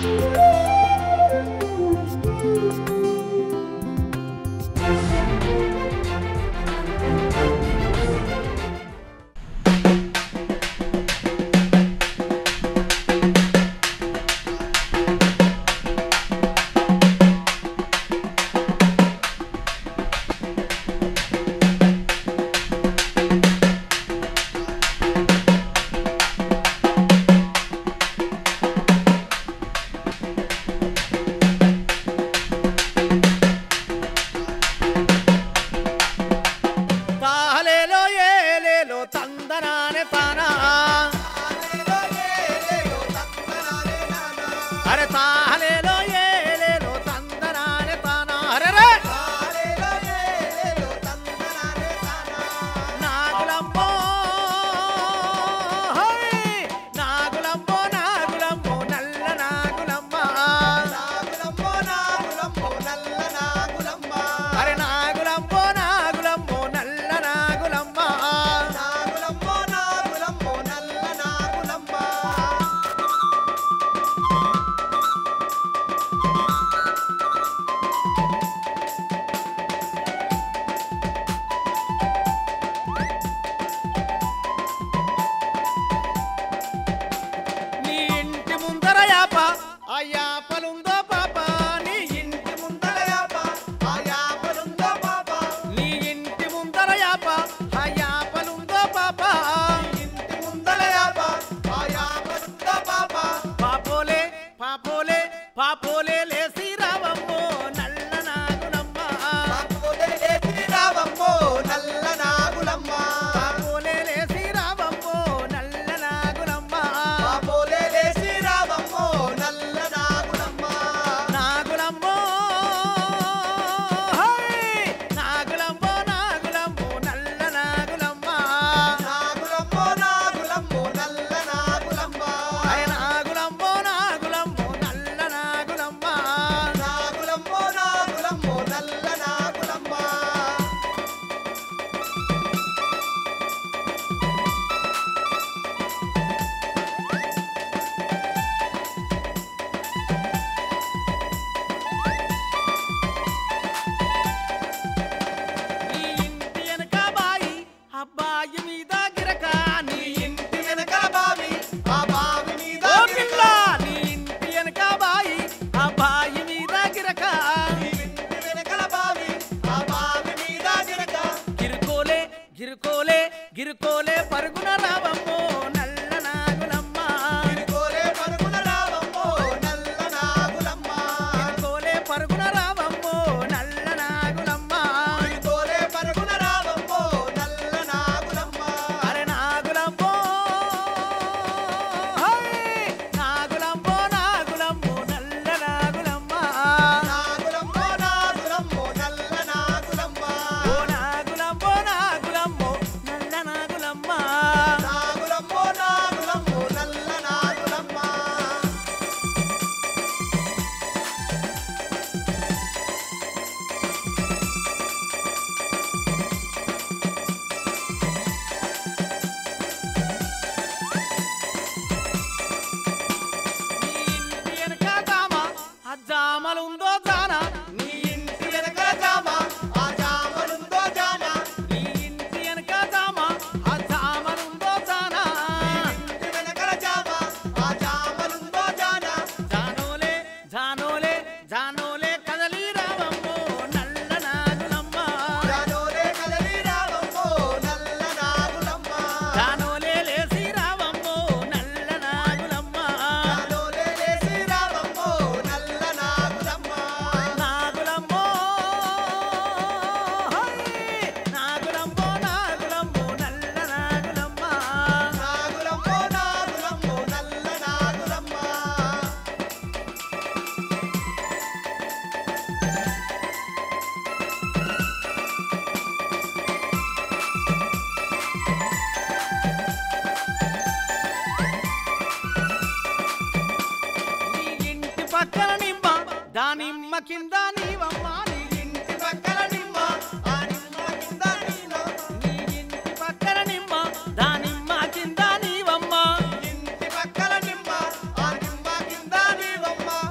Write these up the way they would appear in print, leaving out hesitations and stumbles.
కింద నీవమ్మ నీ ఇంటి పక్కన నిమ్మ ఆ నిమ్మ కింద నీలో నీ ఇంటి పక్కన నిమ్మ దానిమ్మ కింద నీవమ్మ ఇంటి పక్కన నిమ్మ ఆ నిమ్మ కింద నీవమ్మ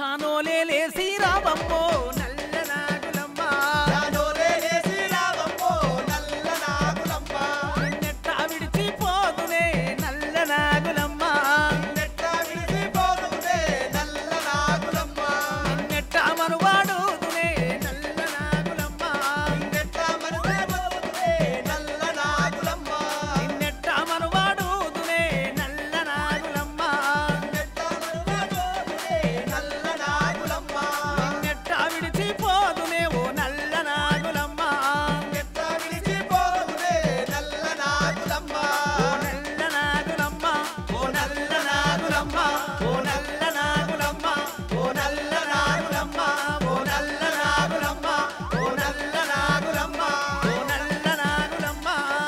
జానోలే లేసి రావమ్మో నల్ల నాగులమ్మ జానోలే లేసి రావమ్మో నల్ల నాగులమ్మ నిన్నెట్టా విడిచిపోదునే నల్ల నాగులమ్మ నిన్నెట్టా విడిచిపోదునే నల్ల నాగులమ్మ నిన్నెట్టా మనువాడుదునే నల్ల నాగులమ్మ నిన్నెట్టా మనువాడుదునే నల్ల నాగులమ్మ నిన్నెట్టా మనువాడుదునే నల్ల నాగులమ్మ నిన్నెట్టా మనువాడుదునే నల్ల నాగులమ్మ నిన్నెట్టా విడిచిపోదునే ఓ నల్ల నాగులమ్మ నిన్నెట్టా విడిచిపోదునే నల్ల నాగులమ్మ ఓ నల్ల నాగులమ్మ ఓ నల్ల నాగులమ్మ ఓ నల్ల నాగులమ్మ ఓ నల్ల నాగులమ్మ ఓ నల్ల నాగులమ్మ ఓ నల్ల నాగులమ్మ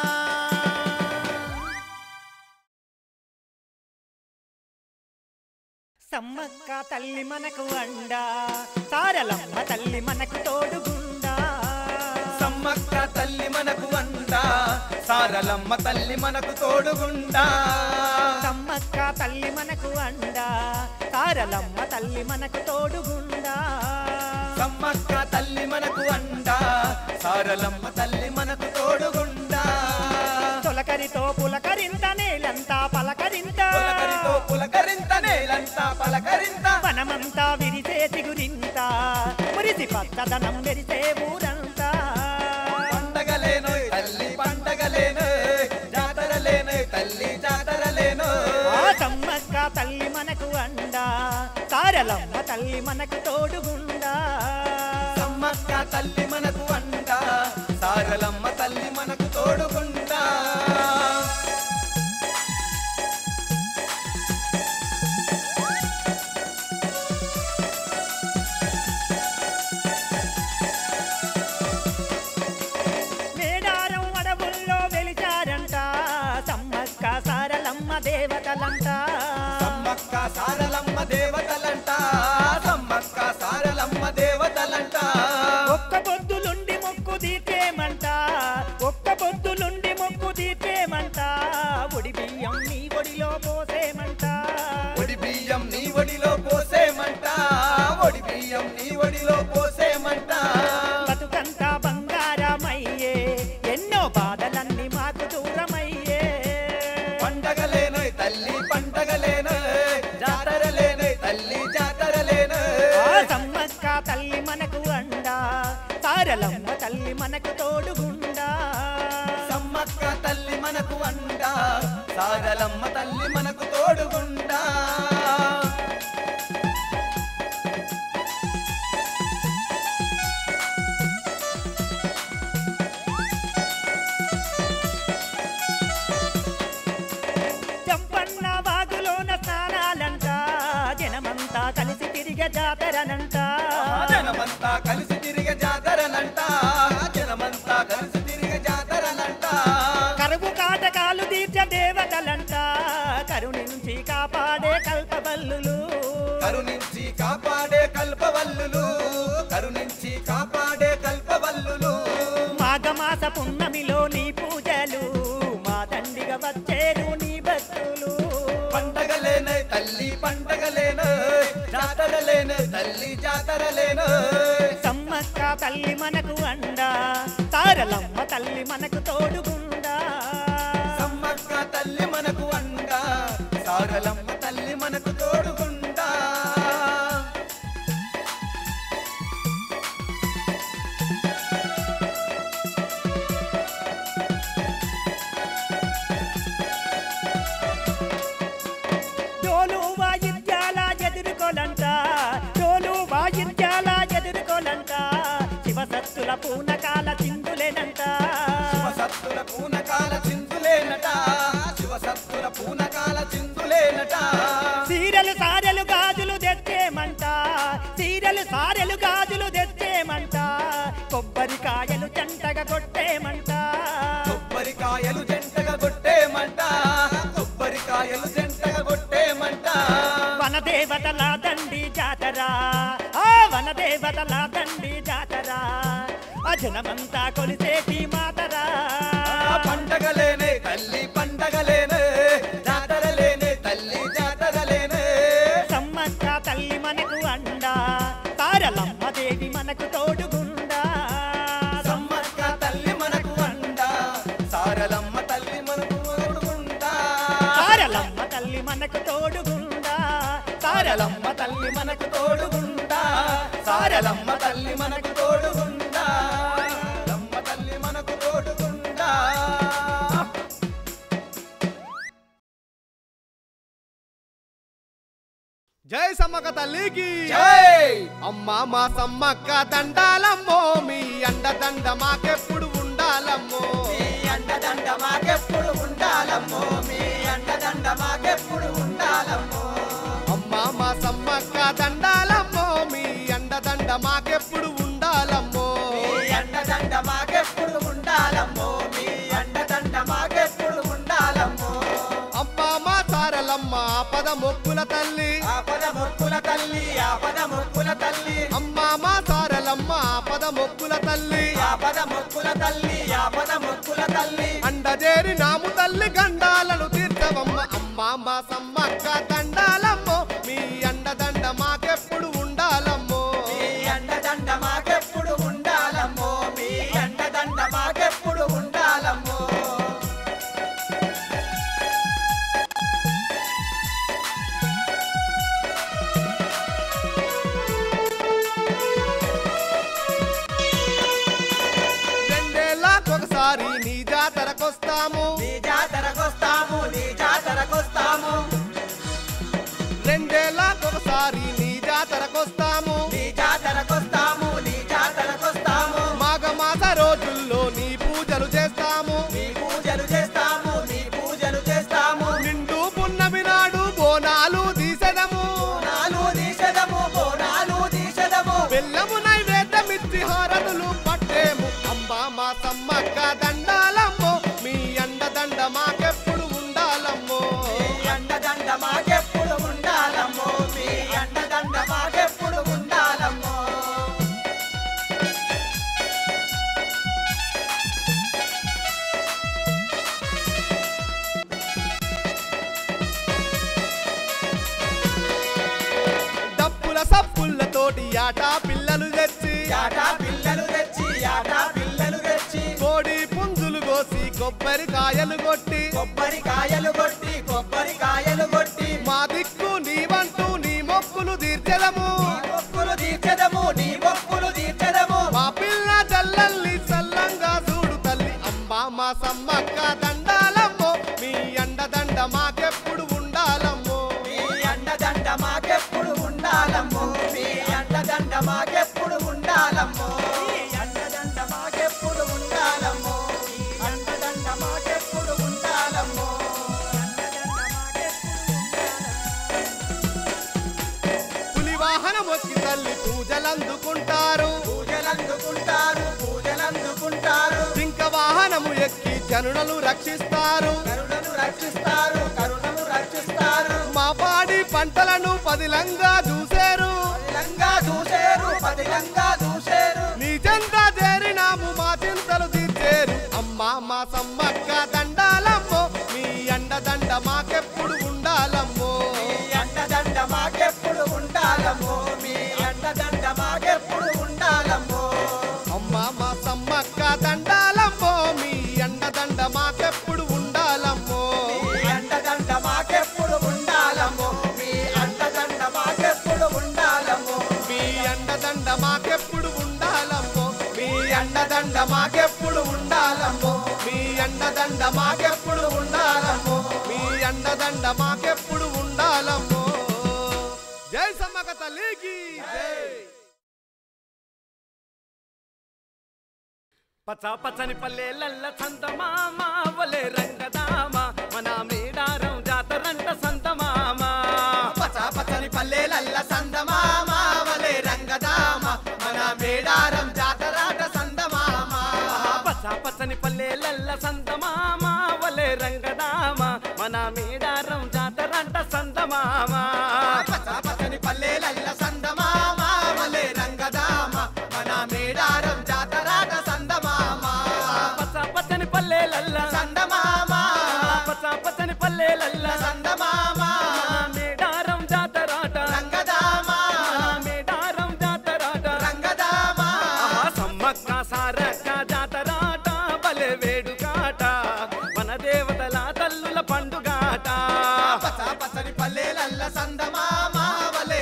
సమ్మక్క తల్లి మనకు అండా సారలమ్మ తల్లి మనకు తోడుగుండా సమ్మక్క తల్లి మనకు అండా సారలమ్మ తల్లి మనకు తోడుగుండా సమ్మక్క తల్లి మనకు అండా సారలమ్మ తల్లి మనకు తోడుగుండా సమ్మక్క తల్లి మనకు అండా సారలమ్మ తల్లి మనకు తోడుగుండా తొలకరితో పులకరింత నేలంతా పలకరింత పులకరితో పులకరింత నేలంతా పలకరింత వనమంతా విరిసే చిగురింత మురిసి పచ్చదనం మెరిసే ఊరంతా పండగలేను తల్లి పండగలేను జాతరలేను తల్లి జాతరలేను ఆ సమ్మక్క తల్లి మనకు అండా సారలమ్మ తల్లి మనకు తోడుగుండా సమ్మక్క తల్లి మనకు అండా సారలమ్మ తల్లి మనకు తోడుగుండా మేడారం అడవుల్లో వెలిచారంట సమ్మక్క సారలమ్మ దేవతలంట సమ్మక్క సారలమ్మ దేవతలంట సమ్మక్క సారలమ్మ దేవతలంట ఒక్క పొద్దులుండి మొక్కు తీర్చేమంట ఒక్క పొద్దులుండి మొక్కు తీర్చేమంట ఒడి బియ్యం నీ ఒడిలో పోసేమంట ఒడి బియ్యం నీ ఒడిలో పోసేమంట ఒడి బియ్యం నీ ఒడిలో పోసేమంట బతుకంతా బంగారమయ్యే ఎన్నో బాధలన్నీ మాకు దూరమయ్యే పండగలేను తల్లి పండగలేను జాతరలేను తల్లి జాతరలేను ఆ సమ్మక్క తల్లి మనకు అండా సారలమ్మ తల్లి మనకు తోడుగుండా సమ్మక్క తల్లి మనకు అండా సారలమ్మ తల్లి మనకు తోడుగుండా చంపన్న వాగులోన స్నానాలంట జనమంతా కలిసి తిరిగే జాతరనంట జనమంతా కలిసి తిరిగే జాతరనంట జనమంతా కలిసి తిరిగే జాతరనంట కరువు కాటకాలు తీర్చే దేవతలంట కరుణించి కాపాడే కల్పవల్లులు కరుణించి కాపాడే కల్పవల్లులు కరుణించి కాపాడే కల్పవల్లులు మాఘమాస పున్నమిలో నీ పూజలు మా దండిగా వచ్చేరు నీ భక్తులు పండగలేను తల్లి పండగలేను జాతరలేను తల్లి జాతరలేను సమ్మక్క తల్లి మనకు అండా సారలమ్మ తల్లి మనకు తోడుగుండా సమ్మక్క తల్లి మనకు అండా సారలమ్మ తల్లి మనకు తోడుగుండా డోలు వాయిద్యాల ఎదుర్కోలంట డోలు వాయిద్యాల ఎదుర్కోలంట శివసత్తుల పూనకాల చిందులేనంట శివసత్తుల పూనకాల చిందులేనట శివసత్తుల పూనకాల చిందులేనట సీరలు సారెలు గాజులు తెచ్చేమంట సీరలు సారెలు గాజులు తెచ్చేమంట కొబ్బరికాయలు జంటగా కొట్టేమంట కొబ్బరికాయలు జంటగా కొట్టేమంట కొబ్బరికాయలు జంటగా కొట్టేమంట వనదేవతల దండి జాతర ఆ వనదేవతల దండి జాతర అజనమంతా కొలిసేటి మాతరా పండగలేనే తల్లి పండగలేనే జాతరలేనే తల్లి జాతరలేనే సమ్మక్క తల్లి మనకు అండా సారలమ్మ తల్లి మనకు తోడుగుండా సారలమ్మ తల్లి మనకు తోడుగుండా లమ్మ తల్లి మనకు తోడుగుండా జై సమ్మక్క తల్లికి జై అమ్మా మా సమ్మక్క దండాలమ్మో మీ అండదండ మాకెప్పుడు ఉండాలమ్మో మీ అండదండ మాకెప్పుడు ఉండాలమ్మో మీ అండదండ మాకెప్పుడు ఉండాలమ్మో అమ్మా మా సమ్మక్క దండాలమ్మో మీ అండదండ మాకెప్పుడు ఉండాలమ్మో మీ అండదండ మాకెప్పుడు ఉండాలమ్మో మీ అండదండ మాకెప్పుడు ఉండాలమ్మో అమ్మా మా సారలమ్మ ఆపద మొక్కుల తల్లి ఆపద మొక్కుల తల్లి ఆపద మొక్కుల తల్లి అమ్మా మా సారలమ్మ ఆపద మొక్కుల తల్లి ఆపద మొక్కుల తల్లి ఆపద మొక్కుల తల్లి అండజేరి నాము తల్లి గండాలను తీర్చవమ్మ అమ్మా మా సమ్మక్క దండాలమ్మో మీ అండదండ మాకెప్పుడు ఉండాలమ్మో మీ అండదండ మాకెప్పుడు ఉండాలమ్మో మీ అండదండ మాకెప్పుడు ఉండాలమ్మో ఒకసారి నీ జాతరకొస్తాము నీ జాతరకొస్తాము నీ జాతరకొస్తాము రెండేళ్ళకొకసారి నీ జాతరకొస్తాము నీ జాతరకొస్తాము నీ జాతరకొస్తాము మాఘమాస రోజుల్లో నీ పూజలు చేస్తాము నీ పూజలు చేస్తాము నీ పూజలు చేస్తాము నిండు పున్నమి నాడు బోనాలు తీసెదము బోనాలు తీసెదము బోనాలు తీసెదము బెల్లము నైవేద్యమిచ్చి హారతులు పట్టేము అంబా మా సమ్మక్క దండాలమ్మో మీ అండదండ మాకెప్పుడు ఉండాలమ్మో మీ అండదండ మాకెప్పుడు ఉండాలమ్మో మీ అండదండ మాకెప్పుడు ఉండాలమ్మో డప్పుల సప్పులతోటి ఆటా పిల్లలు తెచ్చి యాటా పిల్లలు తెచ్చి యాటా పిల్లలు తెచ్చి కోడి పుంజులు కోసి కొబ్బరికాయలు కొట్టి కొబ్బరికాయలు కొట్టి కొబ్బరికాయలు కొట్టి మా దిక్కు నీవంటూ నీ మొక్కులు తీర్చెదము నీ మొక్కులు తీర్చెదము నీ మొక్కులు తీర్చెదము మా పిల్ల జల్లల్లి సల్లంగా చూడు తల్లి అంబా మా సమ్మక్క దండాలమ్మో మీ అండదండ మాకెప్పుడు ఉండాలమ్మో మీ అండదండ మాకెప్పుడు ఉండాలమ్మో మీ అండదండ మాకెప్పుడు ఉండాలమ్మో మీ అండదండ మాకెప్పుడు ఉండాలమ్మో మీ అండదండ మాకెప్పుడు ఉండాలమ్మో పులి వాహనం వచ్చి తల్లి పూజలందుకుంటారు పూజలందుకుంటారు పూజలందుకుంటారు జింక వాహనము ఎక్కి జనులను రక్షిస్తారు కరుణను రక్షిస్తారు కరుణను రక్షిస్తారు మా పాడి పంటలను పదిలంగా చూసేరు పదిలంగా చూసేరు పదిలంగా చూసేరు నీ చెంత చేరినాము మా చింతలు తీర్చేరు అమ్మా మా సమ్మక్క దండాలమ్మో మీ అండదండ మాకెప్పుడు ఉండాలమ్మో మీ అండదండ మాకెప్పుడు ఉండాలమ్మో మీ అండదండ మాకెప్పుడు ఉండాలమ్మో అమ్మా మా సమ్మక్క దండాలమ్మో మీ అండదండ మాకెప్పుడు ఉండాలమ్మో మీ అండదండ మాకెప్పుడు ఉండాలమ్మో మీ అండదండ మాకెప్పుడు ఉండాలమ్మో మీ అండదండ మాకెప్పుడు ఉండాలమ్మో మీ అండదండ మాకెప్పుడు ఉండాలమ్మో మీ అండదండ మాకెప్పుడు ఉండాలమ్మో మీ అండదండ మాకెప్పుడు ఉండాలమ్మో జై సమ్మక్క తల్లికి జై పచ్చ పచ్చని పల్లెలల్ల సంతమామ వలే రంగదామ మన మేడారం జాతరంట సంతమామ పచ్చ పచ్చని పల్లెలల్ల సందమామ వలే రంగదామ మన మేడారం జాతరాట సందమామ పచ్చ పచ్చని పల్లెలల్ల సంతమామ వలే రంగదామ మన మేడారం జాతరంట సంతమామ పచ్చ పచ్చని పల్లెలల్ల సందమామ వలే రంగదామ మన మేడారం జాతరాట సందమామ పచ్చ పచ్చని పల్లెలల్ల సందమామ పచ్చ పచ్చని పల్లెలల్ల సందమామ మేడారం జాతరాట రంగదామ మేడారం జాతరాట రంగదామ సమ్మక్క సారక్క జాతరాట బలే వేడుకాట మన దేవతల తల్లుల పండుగాట పచ్చ పచ్చని పల్లెలల్ల సందమామ వలే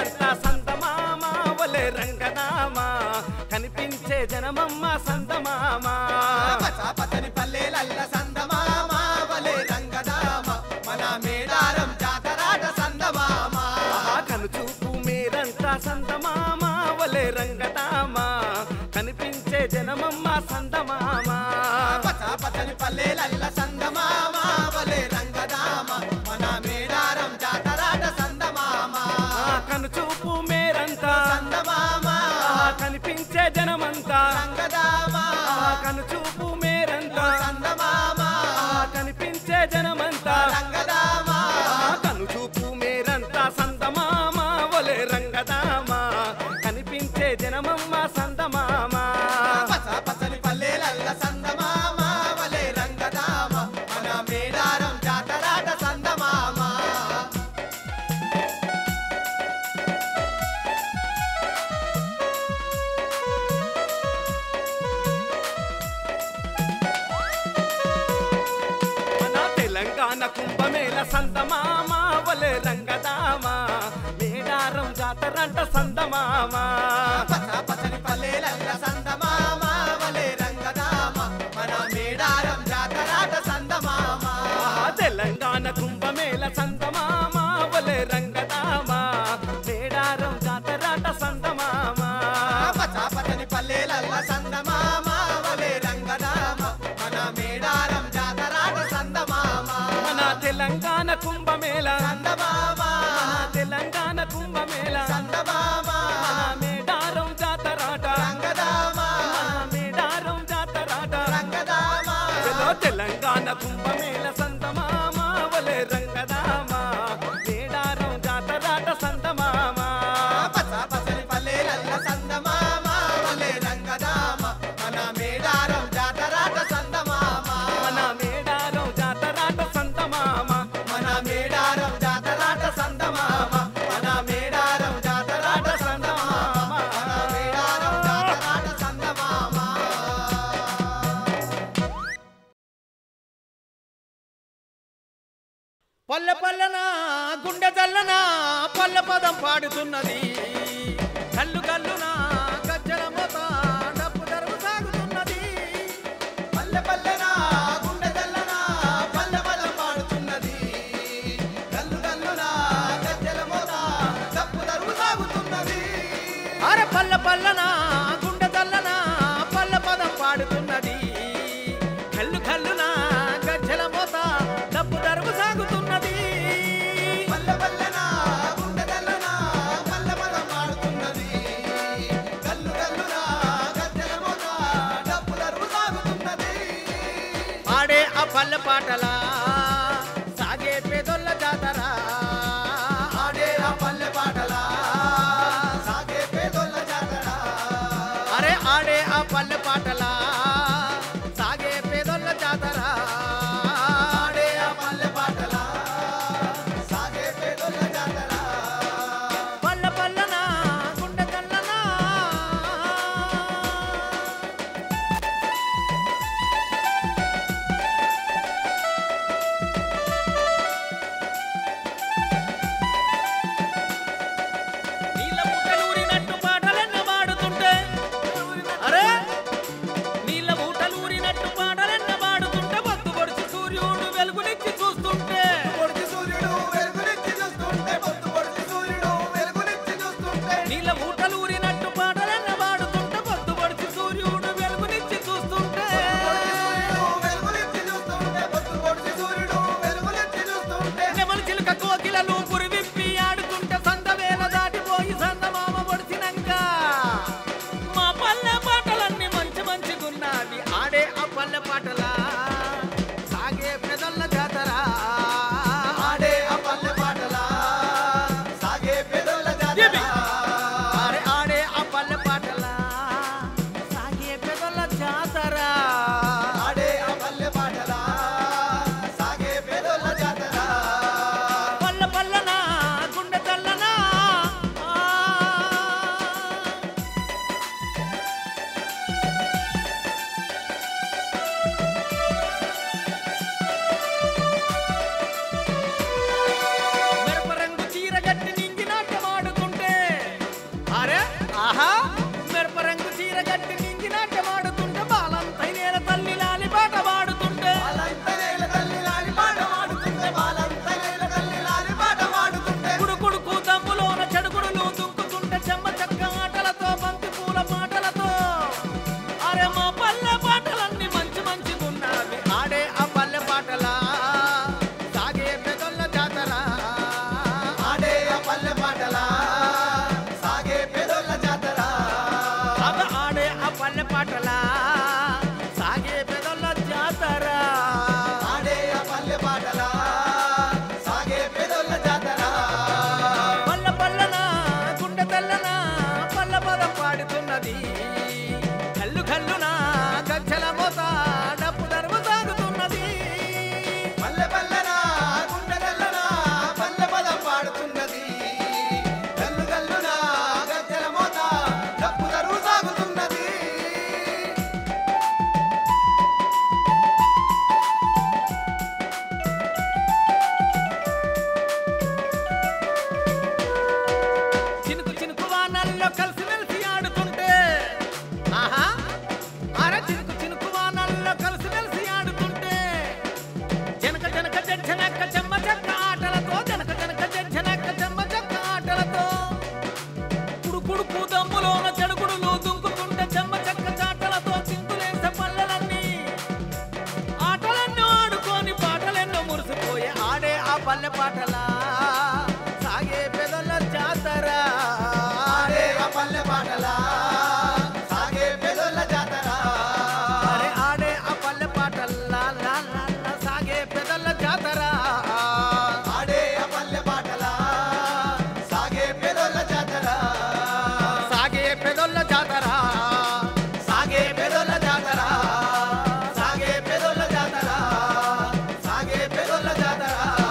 పల్లెలంతా సందమామ వలె రంగనామ కనిపించే జనమమ్మ సందమామ పచ్చని పల్లెలల్ల సందమామ వలె రంగదామ మన మేడారం జాతరాట సందమామ కనుచూపు మీరంతా సందమామ వలె రంగదామ కనిపించే జనమమ్మ సందమామ పచ్చని పల్లెలల్ల సందమామ వలె రంగదామ మన మేడారం జాతరాట సందమామ కనుచూపు మీరంతా సందమామ కనిపించే జనమంతా రంగదామ కనుచూపు మీరంతా సందమామ కనిపించే జనమంతా రంగదామ కనుచూపు మీరంతా సందమామ వలె రంగదామ కనిపించే జనమమ్మ సందమామ పచ్చని పల్లెలల్ల సందమామ వలె రంగదామ మన మేడారం జాతరాట సందమామ మన తెలంగాణ కుంభమేళ సందమామ వలె రంగదామ మేడారం జాతరంట సందమామ పచ్చని పల్లెలల్ల సందమామ వలె రంగదామ మన మేడారం జాతరాట సందమామ తెలంగాణ కుంభమేళ సందమామ వలె రంగదామ మేడారం జాతరాట సందమామ పచ్చని పల్లెలల్ల సందమామ వలె రంగదామ మన మేడారం జాతరాట సందమామ మన తెలంగాణ కుంభమేళ సందమామ తెలంగాణ కుంభమేళ సందమామ మేడారం జాతరాట రంగదామ మేడారం జాతరాట రంగదామ తెలంగాణ కుంభమేళ సందమామ వలె రంగదామ మేడారం జాతరాట సందమామ పచ్చని పల్లెలల్ల సందమామ వలె రంగదామ మన మేడారం జాతరాట సందమామ మన మేడారం జాతరాట సందమామ మన మేడారం జాతరాట సందమామ మన మేడారం జాతరాట సందమామ మన మేడారం జాతరాట సందమామ పల్లె పల్లెన గుండె జల్లన పల్లె పదం పాడుతున్నది కల్లు కల్లున గజ్జల మోత డప్పు దరువు సాగుతున్నది పల్లె పల్లెన గుండె జల్లన పల్లె పదం పాడుతున్నది గల్లు గల్లున గజ్జెల మోత డప్పు దరువు సాగుతున్నది అరే పల్లె పల్లెన గుండె జల్లన పల్లె పదం పాడుతున్నది కల్లు కల్లున గజ్జల మోత డప్పు దరువు సాగుతున్నది పల్లె పల్లెన గుండె జల్లన పల్లె పదం పాడుతున్నది గల్లు గల్లున గజ్జెల మోత డప్పు దరువు సాగుతున్నది ఆడే ఆ పల్లె పాటలా సాగే పేదొల్ల జాతర ఆడే ఆ పల్లె పాటలా సాగే పేదోళ్ళ జాతర అరే ఆడే ఆ పల్లె పాటలా సాగే పేదొల్ల జాతర ఆడే ఆ పల్లె పాటలా సాగే పేదోళ్ళ జాతర పల్లె పల్లెన గుండె కల్లనా నీళ్ళ ఊటలూరినట్టు పాటలెన్న పాడుతుంటే అరే నీళ్ళ ఊటలూరినట్టు పాటలెన్న పాడుతుంటే పొద్దు పొడిచి సూర్యుడు వెలుగునిచ్చి చూస్తుంటే పొడిచి సూర్యుడు వెలుగునిచ్చి చూస్తుంటే పొద్దు పొడిచి సూర్యుడు వెలుగునిచ్చి చూస్తుంటే నీళ్ళ ఊటలూరినట్టు పాటలెన్న పాడుతుంటే పొద్దు పొడిచి సూర్యుడు వెలుగునిచ్చి చూస్తుంటే వెలుగునిచ్చి చూస్తుంటే పొద్దు పొడిచి సూర్యుడు వెలుగునిచ్చి చూస్తుంటే నెమలి చిలుక కోకిలలు పురి విప్పి ఆడుతుంటే సందవేల దాటిపోయి సందమామ పొడిచినంక మా పల్లె పాటలన్నీ మంచి మంచిగున్నవి ఆడే ఆ పల్లె పాటలా సాగే పెదల్ల జాతర ఆడే ఆ పల్లె పాటలా సాగే పేదోళ్ళ జాతర అరే ఆడే ఆహా మెరపరంగు చీర గట్టి నింగి నాట్యమాడుతుంటే బాలంతై నేల తల్లి లాలి పాట పాడుతుంటే కుడుకుడుకు దమ్ములోన చెడుగుడులు దుంకుతుంటే చెమ్మ చక్క ఆటలతో బంతి పూల పాటలతో అరే మా పల్లె పాటలన్నీ మంచి మంచిగున్నావి ఆడే ఆ పల్లె పాటలా సాగే పెదొల్ల జాతర ఆడే ఆ పల్లె పాటలా సాగే పెదొల్ల జాతర ఆడే ఆ పల్లె పాటలా సాగే పెదొల్ల జాతర ఆడే ఆ పల్లె పాటలా సాగే పెదొల్ల జాతర పల్ల పల్లన గుండె తెల్లన పల్ల పదం పాడుతున్నది కల్లు కల్లున గజ్జల మోత డప్పు దర్వ సాగుతున్నది పల్లె పల్లెన గుండె తెల్లన పల్లె పదం పాడుతున్నది గల్లు గల్లున గజ్జల మోత డప్పు దరువు సాగుతున్నది చినుకు చినుకు వానల్లో కలిసి మెలిసి ఆడుతుంటే ఆహా అరే చినుకు చినుకు వానల్లో కలిసి మెలిసి ఆడుతుంటే జనక జనక జనక చెమ్మ చెక్క ఆటలతో జనక జనక జనక చెమ్మ చెక్క ఆటలతో కుడుకుడుకు దమ్ములోన చెడుగుడులు దుంకుతుంటే చెమ్మ చెక్క చాటలతో చిందులేసే పల్లెలన్నీ ఆటలెన్నో ఆడుకొని పాటలెన్నో మురిసిపోయే ఆడే ఆ పల్లె పాటలా సాగే పెదొల్ల జాతర ఆడే ఆ పల్లె పాటలా సాగే పెదొల్ల జాతర అరే ఆడే ఆ పల్లె పాటల్లా లా లా లా సాగే పెదొల్ల జాతర ఆడే ఆ పల్లె పాటలా సాగే పెదొల్ల జాతర సాగే పెదొల్ల జాతర సాగే పెదొల్ల జాతర సాగే పెదొల్ల జాతర సాగే పెదొల్ల జాతర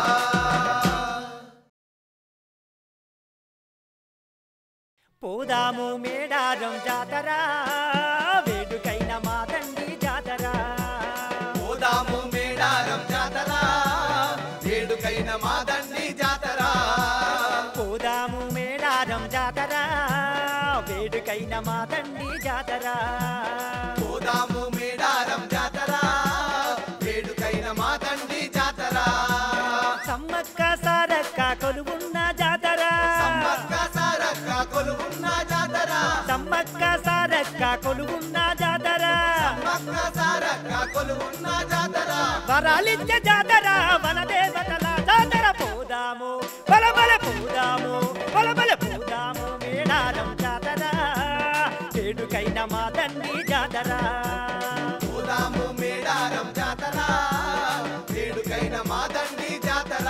పోదాము మేడారం జాతర వేడుకైన మా తండ్రి జాతర పోదాము మేడారం జాతర వేడుకైన మా దండి జాతర పోదాము మేడారం జాతర వేడుకైన మా తండ్రి జాతర పోదాము మేడారం జాతర వేడుకైన మా దండి జాతర సమ్మక్క సారక్క కొలువున్న జాతర సమ్మక్క సారక్క కొలువున్న జాతర సమ్మక్క సారక్క కొలువున్న జాతర సమ్మక్క సారక్క కొలువున్న జాతర వరాలిచ్చే జాతర వనదేవతల జాతర పోదాము బలబల పోదాము బలబల పోదాము మేడారం జాతర వేడుకైన మా తండ్రి జాతర పోదాము మేడారం జాతర వేడుకైన మా దండి జాతర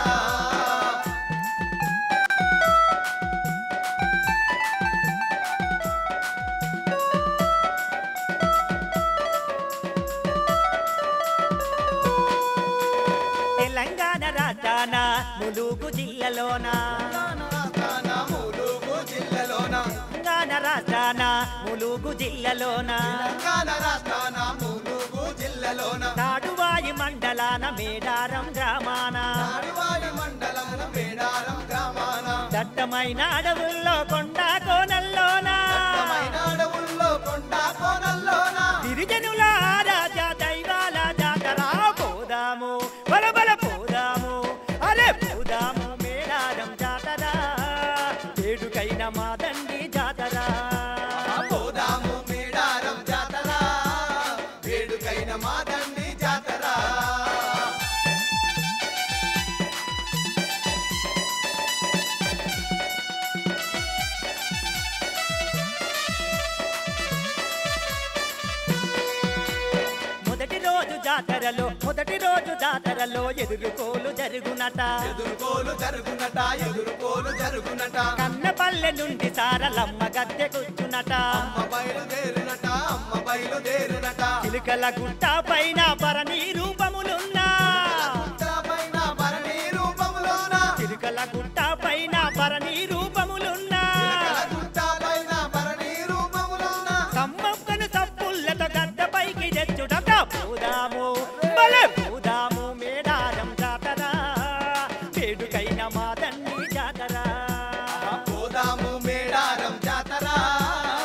తెలంగాణ రాష్ట్రాన ములుగు జిల్లాలోన రాష్ట్రాన ములుగు జిల్లాలోన తెలంగాణ రాష్ట్రాన ములుగు జిల్లాలోన తెలంగాణ రాష్ట్రాన ములుగు జిల్లాలోన తాడువాయి మండలాన మేడారం గ్రామాన నాడివాడి మండలంలో మేడారం గ్రామాన దట్టమైన అడవుల్లో కొండ కోనల్లోన దట్టమైన అడవుల్లో కొండ కోనల్లోన గిరిజనుల రాజా దైవాల జాతర పోదాము బలబల పోదాము అరే పోదాము మేడారం జాతర వేడుకైన మా తండ్రి జాతర పోదాము మేడారం జాతర వేడుకైన మా దండి జాతర మొదటి రోజు జాతరలో ఎదురుకోలు జరుగునట ఎదురుకోలు జరుగునట కన్నపల్లె నుండి సారలమ్మ గద్దె కూర్చునట అమ్మ బయలుదేరునట చిలుకల గుట్ట పైన భరణి రూపములున్నా పైన భరణి రూపములోన చిలుకల గుట్ట పైన భరణి రూపములున్నా పైన భరణి రూపములోన సమ్మక్కను సప్పుల్లతో గద్ద పైకి తెచ్చుడట పోదాము బలే పోదాము మేడారం జాతర వేడుకైన మా తండ్రి జాతర పోదాము మేడారం జాతర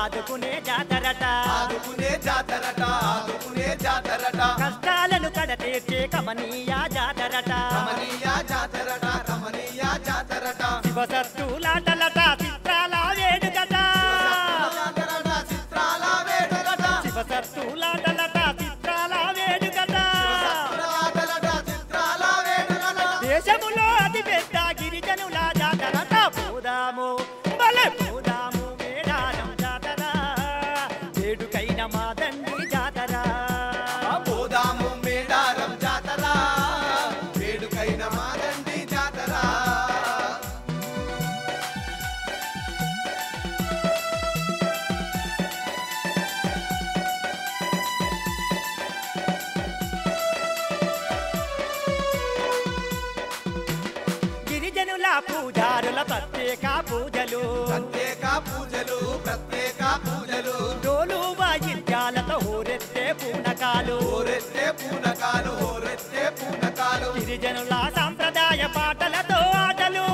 ఆదుకునే జాతరట ఆదుకునే జాతరట ఆదుకునే జాతరట కష్టాలను కడతీర్చే కమనీయ జాతరట రమణీయ జాతరట రమణీయ జాతరట శివసత్తులాటలట చిత్రాల వేడుకట జాతరట చిత్రాల వేడుకట శివసత్తులాటలట చిత్రాల వేడుకట జాతరట చిత్రాల వేడుకట దేశములో అతి పెద్ద గిరిజనుల జాతరట పోదాము బలే పోదాము మేడారం జాతర వేడుకైన మా దండి జాతర పోదాము మేడారం జాతర వేడుకైన మాదండి జాతర గిరిజనుల పూజారుల ప్రత్యేక పూజలు ప్రత్యేక పూజలు ప్రత్యేక పూజలు డోలు వాయిద్యాలతో హోరెత్తే పూనకాలు హోరెత్తే పూనకాలు హోరెత్తే పూనకాలు గిరిజనుల సాంప్రదాయ పాటలతో ఆటలు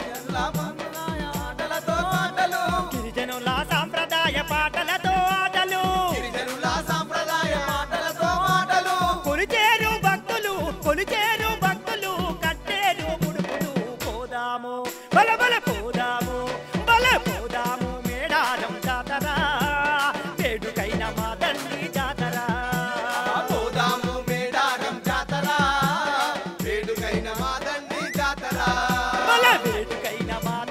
ఆటలతో పాటలు గిరిజనుల సాంప్రదాయ పాటలతో ఆటలు గిరిజనుల సాంప్రదాయ పాటలతో పాటలు కొలిచేరు భక్తులు కట్టేరు ముడుపులు పోదాము బల బల పోదాము మేడారం జాతర వేడుకైన మా దండి జాతర పోదాము మేడారం జాతర వేడుకైన మాదండి జాతర బల వేడుకైన మా